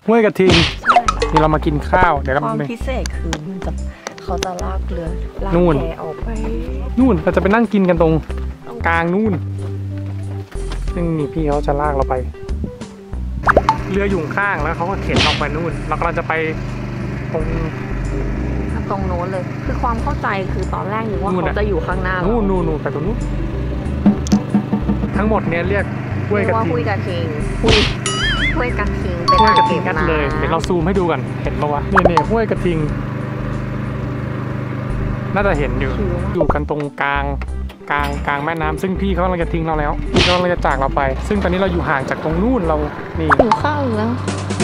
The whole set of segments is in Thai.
ห้วยกระทิงนี่เรามากินข้าวเดี๋ยวความพิเศษคือเขาจะลากเรือลากแพออกไปนู่นเราจะไปนั่งกินกันตรงกลางนู่นซึ่งนี่พี่เขาจะลากเราไปเรืออยู่ข้างแล้วเขาก็เข็นออกไปนู่นเรากำลังจะไปตรงโน้นเลยคือความเข้าใจคือตอนแรกนึกว่าเขาจะอยู่ข้างหน้านู่นไปตรงนู้นทั้งหมดเนี้ยเรียกห้วยกระทิงห้วยกระทิงห้วยกระทิงเป็นห้วยกระทิงกันเลยเดี๋ยวเราซูมให้ดูกันเห็นปะวะนี่ห้วยกระทิงน่าจะเห็นอยู่กันตรงกลางแม่น้ำซึ่งพี่เขากำลังจะทิ้งเราแล้วพี่เขากำลังจะจากเราไปซึ่งตอนนี้เราอยู่ห่างจากตรงนู่นเรานี่หิวข้าวแล้ว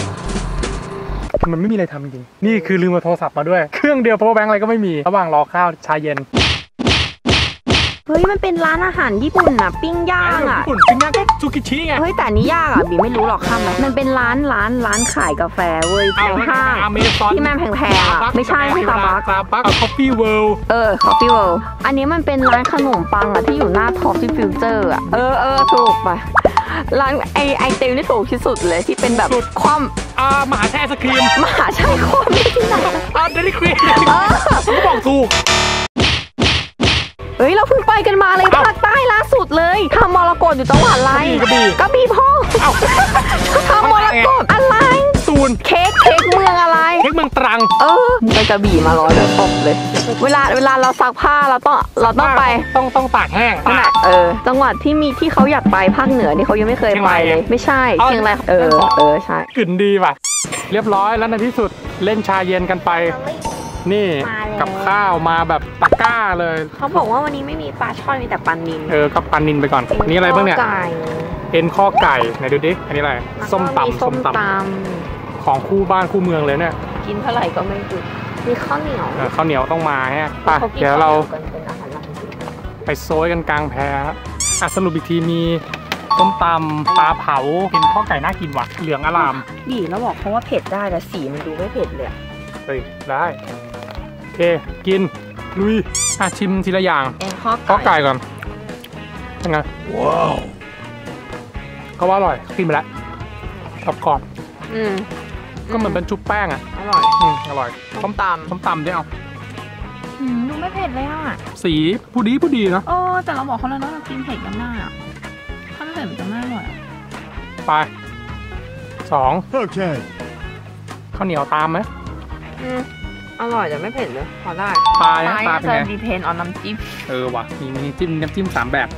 มันไม่มีอะไรทำจริงนี่คือลืมมาโทรศัพท์มาด้วยเครื่องเดียวเพราะว่าแบงค์อะไรก็ไม่มีระหว่างรอข้าวชาเย็นเฮ้ยมันเป็นร้านอาหารญี่ปุ่นอ่ะปิ้งย่างอ่ะญี่ปุ่นปิ้งย่างก็ซูกิชิไงเฮ้ยแต่นี้ยากอ่ะบีไม่รู้หรอกข้ามไหมมันเป็นร้านขายกาแฟเว้ยในห้างที่แม่แพงๆอ่ะไม่ใช่สตาร์บัคคอฟฟี่เวิลด์คอฟฟี่เวิลด์อันนี้มันเป็นร้านขนมปังอ่ะที่อยู่หน้าท็อปฟี่ฟิวเจอร์อ่ะถูกไปร้านไอเตลนี่ถูกที่สุดเลยที่เป็นแบบความมหาชัยไอศครีมมหาชัยความไม่ที่ไหนเดลิควีนผมบอกถูกเฮ้ยเราเพิ่งไปกันมาเลยภาคใต้ล่าสุดเลยทำมรกตอยู่จังหวัดอะไรกระบี่พ่อทำมรกตอะไรตูนเค้กเมืองอะไรเค้กเมืองตรังไปกระบี่มา100เลยตบเลยเวลาเราซักผ้าเราต้องไปต้องตากแห้งจังหวัดที่เขาอยากไปภาคเหนือที่เขายังไม่เคยไปเลยไม่ใช่เชียงรายใช่กลิ่นดีป่ะเรียบร้อยแล้วในที่สุดเล่นชาเย็นกันไปนี่กับข้าวมาแบบตะกร้าเลยเขาบอกว่าวันนี้ไม่มีปลาช่อนมีแต่ปลานิลก็ปลานิลไปก่อนนี่อะไรบ้างเนี่ยเอ็นข้อไก่ไหนดูดิอันนี้อะไรส้มตำของคู่บ้านคู่เมืองเลยเนี่ยกินเท่าไหร่ก็ไม่จุดมีข้าวเหนียวต้องมาฮะไปเดี๋ยวเราไปโซยกันกลางแพสรุปอีกทีมีส้มตำปลาเผาเป็นข้อไก่น่ากินว่ะเหลืองอร่ามดีแล้วบอกเขาว่าเผ็ดได้แต่สีมันดูไม่เผ็ดเลยได้โอเคกินลุยชิมทีละอย่างข้อไก่ก่อนยังไงว้าวก็ว่าอร่อยกินไปแล้วกรอบก็เหมือนเป็นชุบแป้งอ่ะอร่อยส้มตำด้วยเอาดูไม่เผ็ดเลยอ่ะสีผู้ดีเนาะแต่เราบอกเขาแล้วนะเรากินเผ็ดกันหน้าถ้าไม่เผ็ดมันจะไม่อร่อยไป2โอเคข้าวเหนียวตามไหมอร่อยแต่ไม่เผ็ดเลยพอได้ปลาเป็นไงดีเพนออนน้ำจิ้มว่ะมีน้ำจิ้ม3แบบ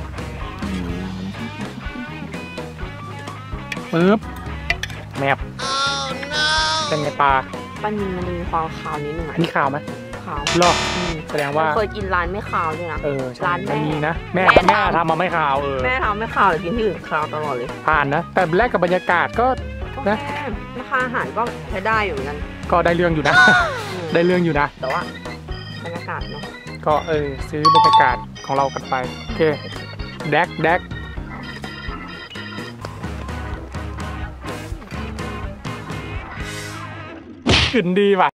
ปึ๊บแมบเป็นไงปลานิลมันมีความคาวนิดนึงมีขาวไหมขาวหรอแสดงว่าเคยกินร้านไม่ขาวด้วยนะร้านแม่มีนะแม่ทำมาไม่ขาวแม่ทำไม่ขาวแต่กินที่อื่นขาวตลอดเลยผ่านนะแต่แรกกับบรรยากาศก็นะราคาอาหารก็ใช้ได้อยู่เหมือนกันก็ได้เรื่องอยู่นะได้เรื่องอยู่นะแต่ว่าบรรยากาศเนาะก็ซื้อบรรยากาศของเรากันไปโอเคแดกกลิ่นดีว่ะ